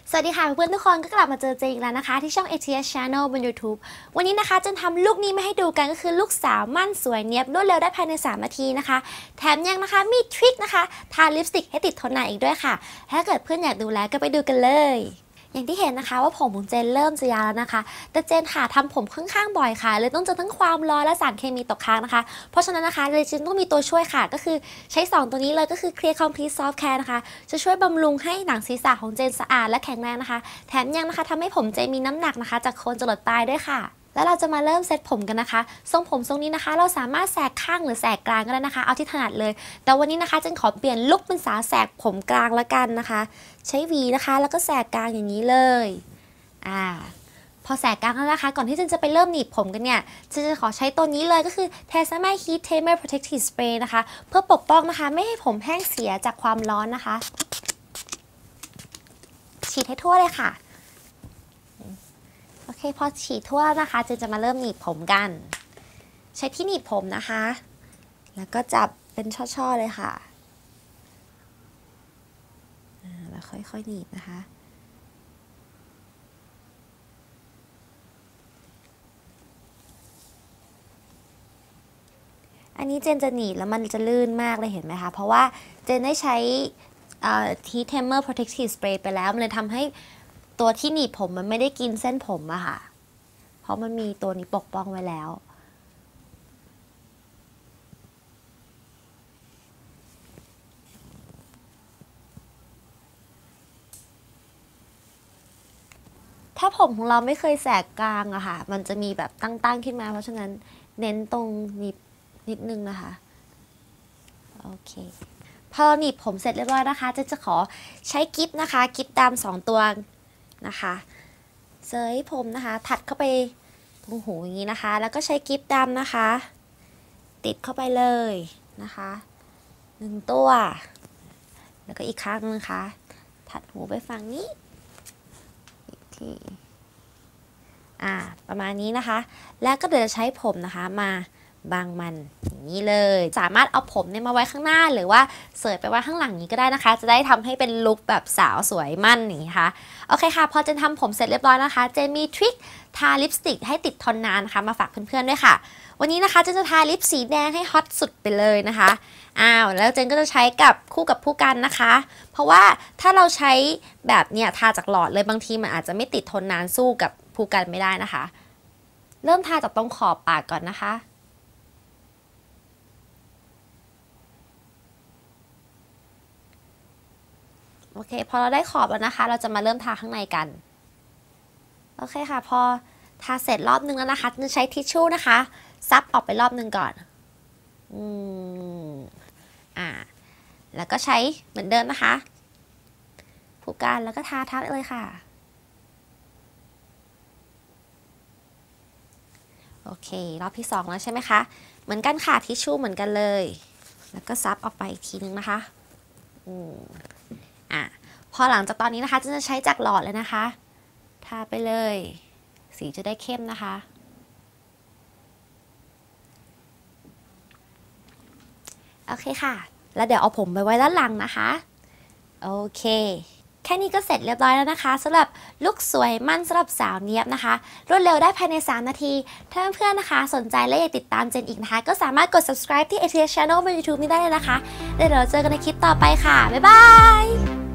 สวัสดีค่ะเพื่อนๆทุกคนก็กลับมาเจอเจนอีกแล้วนะคะที่ช่อง ATS Channel บน YouTube วันนี้นะคะจะทำลุคนี้มาให้ดูกันก็คือลูกสาวมั่นสวยเนียบรวดเร็วได้ภายใน3นาทีนะคะแถมยังนะคะมีทริคนะคะทาลิปสติกให้ติดทนนานอีกด้วยค่ะถ้าเกิดเพื่อนอยากดูแล้วก็ไปดูกันเลยอย่างที่เห็นนะคะว่าผมของเจนเริ่มจะยาวแล้วนะคะแต่เจนค่ะทำผมค่อนข้างบ่อยค่ะเลยต้องเจอทั้งความร้อนและสารเคมีตกค้างนะคะเพราะฉะนั้นนะคะเลยเจนต้องมีตัวช่วยค่ะก็คือใช้2ตัวนี้เลยก็คือ Clear Complete Soft Care นะคะจะช่วยบำรุงให้หนังศีรษะของเจนสะอาดและแข็งแรงนะคะแถมยังนะคะทำให้ผมเจนมีน้ำหนักนะคะจากโคนจรดปลายด้วยค่ะแล้วเราจะมาเริ่มเซตผมกันนะคะทรงผมทรงนี้นะคะเราสามารถแสกข้างหรือแสกกลางก็ได้นะคะเอาที่ถนัดเลยแต่วันนี้นะคะเจนขอเปลี่ยนลุคเป็นสาวแสกผมกลางละกันนะคะใช้หวีนะคะแล้วก็แสกกลางอย่างนี้เลยพอแสกกลางแล้วนะคะก่อนที่เจนจะไปเริ่มหนีบผมกันเนี่ยเจนจะขอใช้ตัวนี้เลยก็คือ TRESemmé Heat Tamer Protective Spray นะคะเพื่อปกป้องนะคะไม่ให้ผมแห้งเสียจากความร้อนนะคะฉีดให้ทั่วเลยค่ะโอเคพอฉีดทั่วนะคะเจนจะมาเริ่มหนีบผมกันใช้ที่หนีบผมนะคะแล้วก็จับเป็นช่อๆเลยค่ะแล้วค่อยๆหนีบนะคะอันนี้เจนจะหนีบแล้วมันจะลื่นมากเลยเห็นไหมคะเพราะว่าเจนได้ใช้Heat Tamer Protective Spray ไปแล้วมันเลยทำให้ตัวที่หนีบผมมันไม่ได้กินเส้นผมอะค่ะเพราะมันมีตัวนี้ปกป้องไว้แล้วถ้าผมของเราไม่เคยแสกกลางอะค่ะมันจะมีแบบตั้งๆขึ้นมาเพราะฉะนั้นเน้นตรงนิดนึงนะคะโอเคพอหนีบผมเสร็จเรียบร้อยนะคะจะขอใช้กิ๊บนะคะกิ๊บดำ2ตัวนะคะเสยผมนะคะถัดเข้าไปตรงหูอย่างนี้นะคะแล้วก็ใช้กิ๊บดำนะคะติดเข้าไปเลยนะคะ1ตัวแล้วก็อีกข้างนึงนะคะถัดหูไปฝั่งนี้อีกทีประมาณนี้นะคะแล้วก็เดี๋ยวจะใช้ผมนะคะมาบางมันอย่างนี้เลยสามารถเอาผมเนี่ยมาไว้ข้างหน้าหรือว่าเสยไปไว้ข้างหลังนี้ก็ได้นะคะจะได้ทำให้เป็นลุคแบบสาวสวยมั่นอย่างนี้ค่ะโอเคค่ะพอเจนทำผมเสร็จเรียบร้อยนะคะเจนมีทริคทาลิปสติกให้ติดทนนานนะคะมาฝากเพื่อนๆด้วยค่ะวันนี้นะคะเจนจะทาลิปสีแดงให้ฮอตสุดไปเลยนะคะแล้วเจนก็จะใช้กับคู่กับผู้กันนะคะเพราะว่าถ้าเราใช้แบบเนี่ยทาจากหลอดเลยบางทีมันอาจจะไม่ติดทนนานสู้กับผู้กันไม่ได้นะคะเริ่มทาจากตรงขอบปากก่อนนะคะโอเคพอเราได้ขอบแล้วนะคะเราจะมาเริ่มทาข้างในกันโอเคค่ะพอทาเสร็จรอบนึงแล้วนะคะจะใช้ทิชชู่นะคะซับออกไปรอบนึงก่อนแล้วก็ใช้เหมือนเดิมนะคะผูกกันแล้วก็ทาเลยค่ะโอเครอบที่2แล้วใช่ไหมคะเหมือนกันค่ะทิชชู่เหมือนกันเลยแล้วก็ซับออกไปอีกทีนึงนะคะพอหลังจากตอนนี้นะคะจะใช้จากหลอดเลยนะคะทาไปเลยสีจะได้เข้มนะคะโอเคค่ะแล้วเดี๋ยวเอาผมไปไว้ด้านหลังนะคะโอเคแค่นี้ก็เสร็จเรียบร้อยแล้วนะคะสำหรับลุคสวยมั่นสำหรับสาวเนียบนะคะรวดเร็วได้ภายใน3นาทีถ้าเพื่อนๆนะคะสนใจและอยากติดตามเจนอีกนะคะก็สามารถกด subscribe ที่ ATS Channel บน YouTube นี้ได้เลยนะคะเดี๋ยวเราเจอกันในคลิปต่อไปค่ะบ๊ายบาย